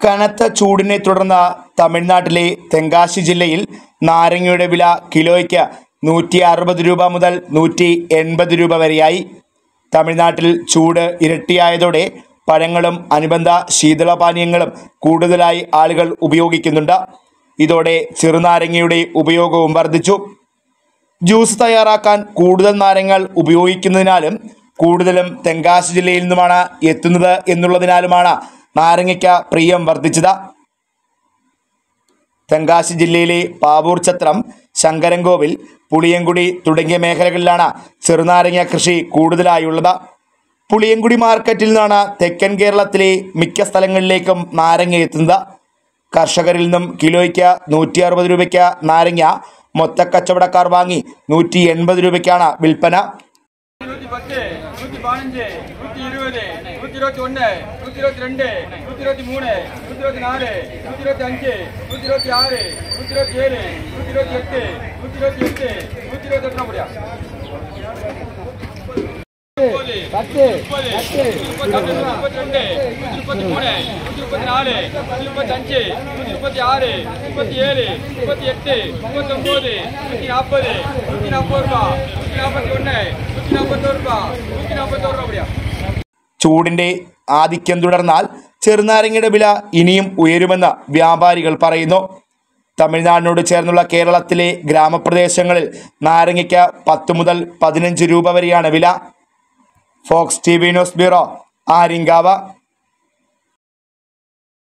കനത്ത ചൂടിനെ തുടർന്ന് തമിഴ്നാട്ടിലെ തെങ്കാശി ജില്ലയിൽ നാരങ്ങയുടെ വില കിലോയ്ക്ക് 160 രൂപ മുതൽ 180 രൂപ വരെയായി. തമിഴ്നാട്ടിൽ ചൂട് ഇരട്ടിയായതോടെ പഴങ്ങളും അനുബന്ധ ശീതളപാനീയങ്ങളും കൂടുതലായി ആളുകൾ ഉപയോഗിക്കുന്നുണ്ട്. ഇതോടെ ചെറുനാരങ്ങയുടെ ഉപയോഗവും വർദ്ധിച്ചു. ജ്യൂസ് തയ്യാറാക്കാൻ കൂടുതൽ നാരങ്ങൾ ഉപയോഗിക്കുന്നതിനാലും കൂടുതലും തെങ്കാശി ജില്ലയിൽ നിന്നുമാണ് എത്തുന്നത് എന്നുള്ളതിനാലുമാണ് നാരങ്ങയ്ക്ക് പ്രിയം വർദ്ധിച്ചത്. തെങ്കാശി ജില്ലയിലെ പാവൂർ ചത്രം, ശങ്കരൻകോവിൽ, പുളിയങ്കുടി തുടങ്ങിയ മേഖലകളിലാണ് ചെറുനാരങ്ങ കൃഷി കൂടുതലായുള്ളത്. പുളിയങ്കുടി മാർക്കറ്റിൽ നിന്നാണ് തെക്കൻ കേരളത്തിലെ മിക്ക സ്ഥലങ്ങളിലേക്കും നാരങ്ങ എത്തുന്നത്. കർഷകരിൽ നിന്നും കിലോയ്ക്ക് 160 രൂപയ്ക്ക് നാരങ്ങ മൊത്തക്കച്ചവടക്കാർ വാങ്ങി 180 രൂപയ്ക്കാണ് വിൽപ്പന. 110, 115, 120, 121, 122, 123, 124, 125, 126, 127, 128, 128, 128 പറയാം. 10, 32, 133, 134, 135, 137, 138, 139, 140, 141. ചൂടിന്റെ ആധിക്യം തുടർന്നാൽ ചെറുനാരങ്ങയുടെ വില ഇനിയും ഉയരുമെന്ന് വ്യാപാരികൾ പറയുന്നു. തമിഴ്നാടിനോട് ചേർന്നുള്ള കേരളത്തിലെ ഗ്രാമപ്രദേശങ്ങളിൽ നാരങ്ങയ്ക്ക് 10 മുതൽ 15 രൂപ വരെയാണ് വില. Fox TV news bureau, Aryankavu.